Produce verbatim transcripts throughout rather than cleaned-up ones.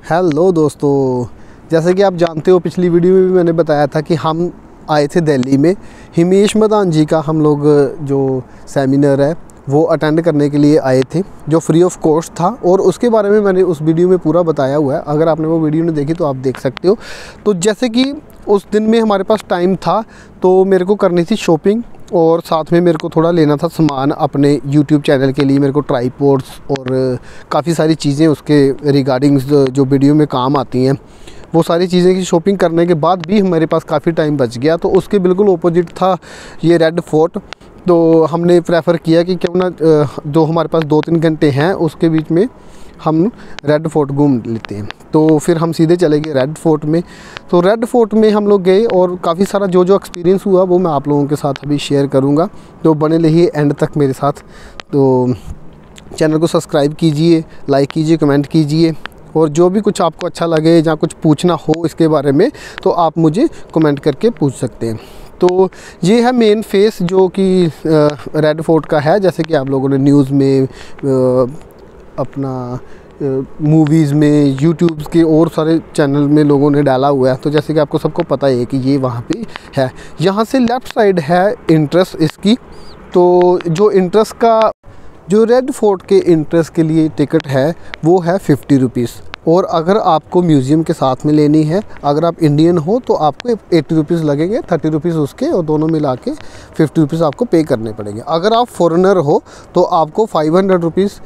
Hello दोस्तों, जैसे कि आप जानते हो पिछली वीडियो में भी मैंने बताया था कि हम आए थे दिल्ली में। हिमेश मदान जी का हम लोग जो सेमिनार है वो अटेंड करने के लिए आए थे, जो फ्री ऑफ कॉस्ट था, और उसके बारे में मैंने उस वीडियो में पूरा बताया हुआ है। अगर आपने वो वीडियो नहीं देखी तो आप देख सकते हो। तो जैसे कि उस दिन में हमारे पास टाइम था तो मेरे को करनी थी शॉपिंग, और साथ में मेरे को थोड़ा लेना था सामान अपने यूट्यूब चैनल के लिए। मेरे को ट्राईपॉड्स और काफ़ी सारी चीज़ें उसके रिगार्डिंग जो वीडियो में काम आती हैं, वो सारी चीज़ें की शॉपिंग करने के बाद भी हमारे पास काफ़ी टाइम बच गया। तो उसके बिल्कुल ऑपोजिट था ये रेड फोर्ट। तो हमने प्रेफर किया कि क्यों ना जो हमारे पास दो तीन घंटे हैं उसके बीच में हम रेड फोर्ट घूम लेते हैं। तो फिर हम सीधे चले गए रेड फोर्ट में। तो रेड फोर्ट में हम लोग गए और काफ़ी सारा जो जो एक्सपीरियंस हुआ वो मैं आप लोगों के साथ अभी शेयर करूंगा। तो बने रहिए एंड तक मेरे साथ। तो चैनल को सब्सक्राइब कीजिए, लाइक कीजिए, कमेंट कीजिए, और जो भी कुछ आपको अच्छा लगे या कुछ पूछना हो इसके बारे में तो आप मुझे कमेंट करके पूछ सकते हैं। तो ये है मेन फेस जो कि रेड फोर्ट का है, जैसे कि आप लोगों ने न्यूज़ में, आ, अपना मूवीज़ में, यूट्यूब के और सारे चैनल में लोगों ने डाला हुआ है। तो जैसे कि आपको सबको पता है कि ये वहाँ पे है। यहाँ से लेफ़्ट साइड है इंट्रेंस इसकी। तो जो इंट्रेंस का, जो रेड फोर्ट के इंट्रेंस के लिए टिकट है वो है फिफ्टी रुपीज़, और अगर आपको म्यूज़ियम के साथ में लेनी है, अगर आप इंडियन हो तो आपको एट्टी रुपीज़ लगेंगे, थर्टी रुपीज़ उसके, और दोनों मिला के फिफ्टी रुपीज़ आपको पे करने पड़ेंगे। अगर आप फॉरेनर हो तो आपको फाइव हंड्रेड रुपीज़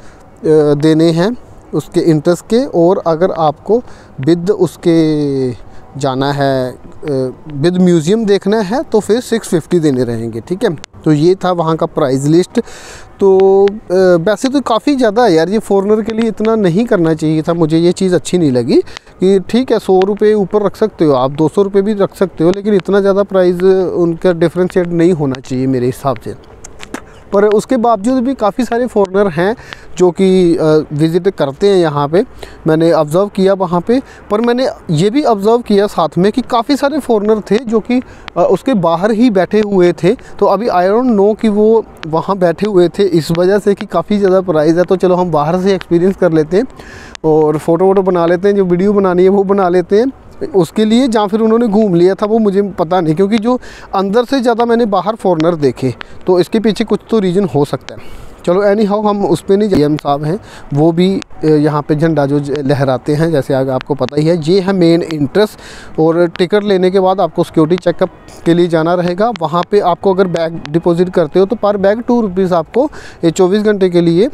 देने हैं उसके इंट्रेंस के, और अगर आपको विद उसके जाना है, विद म्यूज़ियम देखना है तो फिर सिक्स फिफ्टी देने रहेंगे। ठीक है, तो ये था वहाँ का प्राइस लिस्ट। तो वैसे तो काफ़ी ज़्यादा है यार, ये फॉरेनर के लिए इतना नहीं करना चाहिए था। मुझे ये चीज़ अच्छी नहीं लगी कि ठीक है सौ रुपये ऊपर रख सकते हो आप, दो सौ रुपये भी रख सकते हो, लेकिन इतना ज़्यादा प्राइस उनका डिफ्रेंशिएट नहीं होना चाहिए मेरे हिसाब से। पर उसके बावजूद भी काफ़ी सारे फॉरेनर हैं जो कि विज़िट करते हैं यहाँ पे, मैंने ऑब्ज़र्व किया वहाँ पे। पर मैंने ये भी ऑब्ज़र्व किया साथ में कि काफ़ी सारे फॉरेनर थे जो कि उसके बाहर ही बैठे हुए थे। तो अभी आई डोंट नो कि वो वहाँ बैठे हुए थे इस वजह से कि काफ़ी ज़्यादा प्राइस है। तो चलो हम बाहर से एक्सपीरियंस कर लेते हैं और फ़ोटो वोटो बना लेते हैं, जो वीडियो बनानी है वो बना लेते हैं उसके लिए। जहाँ फिर उन्होंने घूम लिया था वो मुझे पता नहीं, क्योंकि जो अंदर से ज़्यादा मैंने बाहर फॉरेनर देखे, तो इसके पीछे कुछ तो रीज़न हो सकता है। चलो एनी हाउ हम उस पर नहीं, एम साहब हैं वो भी यहाँ पे झंडा जो लहराते हैं, जैसे आगे आपको पता ही है। ये है मेन इंट्रेंस, और टिकट लेने के बाद आपको सिक्योरिटी चेकअप के लिए जाना रहेगा। वहाँ पे आपको अगर बैग डिपॉजिट करते हो तो पर बैग टू रुपीज़ आपको ये चौबीस घंटे के लिए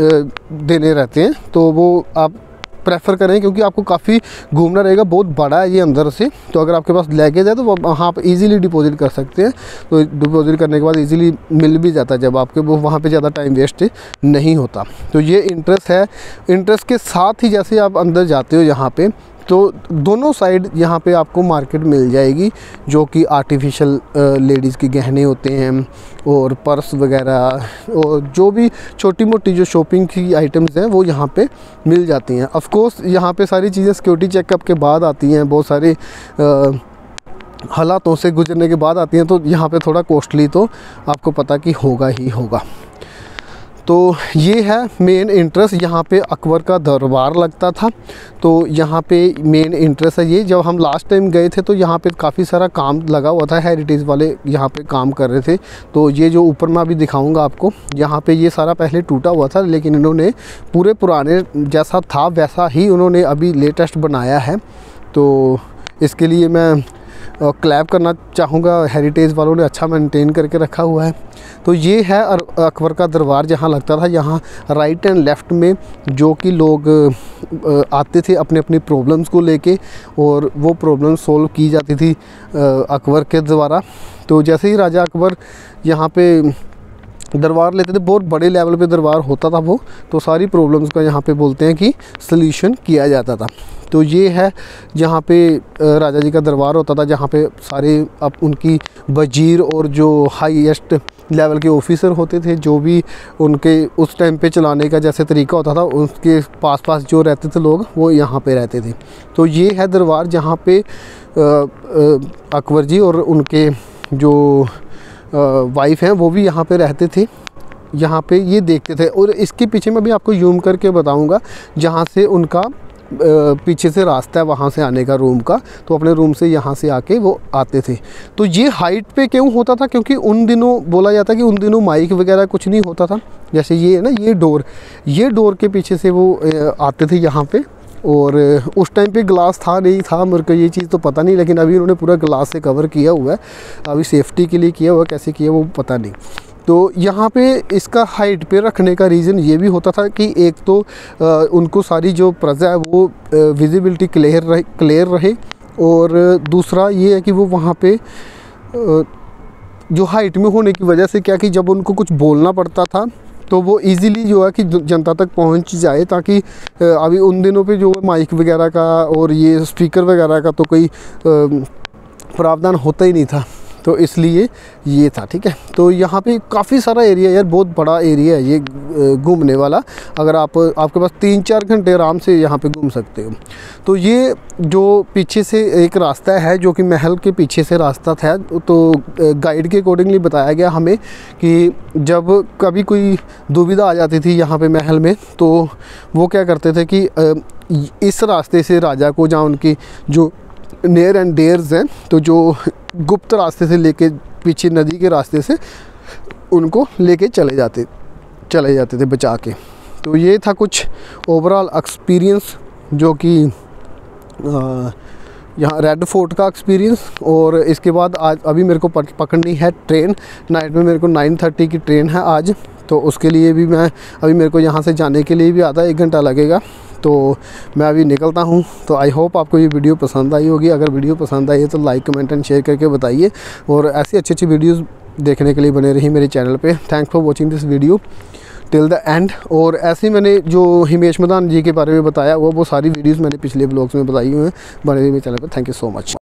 देने रहते हैं। तो वो आप प्रेफर करें, क्योंकि आपको काफ़ी घूमना रहेगा, बहुत बड़ा है ये अंदर से। तो अगर आपके पास लगेज है तो वहाँ पर इजीली डिपॉजिट कर सकते हैं। तो डिपॉजिट करने के बाद इजीली मिल भी जाता है जब आपके, वो वहाँ पे ज़्यादा टाइम वेस्ट नहीं होता। तो ये इंट्रेंस है। इंट्रेंस के साथ ही जैसे आप अंदर जाते हो यहाँ पे, तो दोनों साइड यहाँ पे आपको मार्केट मिल जाएगी, जो कि आर्टिफिशियल लेडीज़ के गहने होते हैं और पर्स वगैरह, और जो भी छोटी मोटी जो शॉपिंग की आइटम्स हैं वो यहाँ पे मिल जाती हैं। ऑफ कोर्स यहाँ पे सारी चीज़ें सिक्योरिटी चेकअप के बाद आती हैं, बहुत सारे आ, हालातों से गुजरने के बाद आती हैं। तो यहाँ पे थोड़ा कॉस्टली तो आपको पता कि होगा ही होगा। तो ये है मेन इंट्रेंस। यहाँ पे अकबर का दरबार लगता था, तो यहाँ पे मेन इंट्रेंस है ये। जब हम लास्ट टाइम गए थे तो यहाँ पे काफ़ी सारा काम लगा हुआ था, हेरिटेज वाले यहाँ पे काम कर रहे थे। तो ये जो ऊपर मैं अभी दिखाऊंगा आपको, यहाँ पे ये सारा पहले टूटा हुआ था, लेकिन इन्होंने पूरे पुराने जैसा था वैसा ही उन्होंने अभी लेटेस्ट बनाया है। तो इसके लिए मैं क्लैप करना चाहूँगा, हेरिटेज वालों ने अच्छा मेंटेन करके रखा हुआ है। तो ये है अकबर का दरबार जहाँ लगता था। यहाँ राइट एंड लेफ़्ट में जो कि लोग आते थे अपने अपनी प्रॉब्लम्स को लेके, और वो प्रॉब्लम सॉल्व की जाती थी अकबर के द्वारा। तो जैसे ही राजा अकबर यहाँ पे दरबार लेते थे, बहुत बड़े लेवल पे दरबार होता था वो, तो सारी प्रॉब्लम्स का यहाँ पे बोलते हैं कि सल्यूशन किया जाता था। तो ये है जहाँ पे राजा जी का दरबार होता था, जहाँ पे सारे अब उनकी वजीर और जो हाईएस्ट लेवल के ऑफिसर होते थे, जो भी उनके उस टाइम पे चलाने का जैसे तरीका होता था, उसके पास पास जो रहते थे लोग वो यहाँ पे रहते थे। तो ये है दरबार जहाँ पे अकबर जी और उनके जो वाइफ हैं वो भी यहाँ पे रहते थे। यहाँ पे ये देखते थे। और इसके पीछे मैं भी आपको ज़ूम करके बताऊँगा जहाँ से उनका पीछे से रास्ता है वहाँ से आने का रूम का, तो अपने रूम से यहाँ से आके वो आते थे। तो ये हाइट पे क्यों होता था? क्योंकि उन दिनों बोला जाता है कि उन दिनों माइक वगैरह कुछ नहीं होता था। जैसे ये है ना, ये डोर, ये डोर के पीछे से वो आते थे यहाँ पे। और उस टाइम पे ग्लास था नहीं था, मेरे को ये चीज़ तो पता नहीं, लेकिन अभी उन्होंने पूरा ग्लास से कवर किया हुआ है। अभी सेफ्टी के लिए किया हुआ, कैसे किया वो पता नहीं। तो यहाँ पे इसका हाइट पे रखने का रीज़न ये भी होता था कि एक तो आ, उनको सारी जो प्रजा है वो विजिबिलिटी क्लियर रहे क्लियर रहे और दूसरा ये है कि वो वहाँ पे आ, जो हाइट में होने की वजह से क्या कि जब उनको कुछ बोलना पड़ता था तो वो इजीली जो है कि जनता तक पहुंच जाए, ताकि अभी उन दिनों पे जो माइक वगैरह का और ये स्पीकर वगैरह का तो कोई प्रावधान होता ही नहीं था, तो इसलिए ये था। ठीक है, तो यहाँ पे काफ़ी सारा एरिया यार, बहुत बड़ा एरिया है ये घूमने वाला। अगर आप आपके पास तीन चार घंटे आराम से यहाँ पे घूम सकते हो। तो ये जो पीछे से एक रास्ता है जो कि महल के पीछे से रास्ता था, तो गाइड के अकॉर्डिंगली बताया गया हमें कि जब कभी कोई दुविधा आ जाती थी यहाँ पे महल में, तो वो क्या करते थे कि इस रास्ते से राजा को, जहाँ उनकी जो नियर एंड डेयर्स हैं, तो जो गुप्त रास्ते से लेके पीछे नदी के रास्ते से उनको लेके चले जाते चले जाते थे बचा के। तो ये था कुछ ओवरऑल एक्सपीरियंस जो कि यहाँ रेड फोर्ट का एक्सपीरियंस। और इसके बाद आज अभी मेरे को पकड़नी है ट्रेन, नाइट में मेरे को नाइन थर्टी की ट्रेन है आज, तो उसके लिए भी मैं अभी मेरे को यहाँ से जाने के लिए भी आधा एक घंटा लगेगा। तो मैं अभी निकलता हूँ। तो आई होप आपको ये वीडियो पसंद आई होगी। अगर वीडियो पसंद आई है तो लाइक कमेंट एंड शेयर करके बताइए, और ऐसी अच्छी अच्छी वीडियोस देखने के लिए बने रहिए मेरे चैनल पे। Thanks for watching this video till the end. और ऐसे मैंने जो हिमेश मदान जी के बारे में बताया वो वो सारी वीडियोस मैंने पिछले ब्लॉग्स में बताई हुई हैं, बने रहिए मेरे चैनल पर। Thank you so much.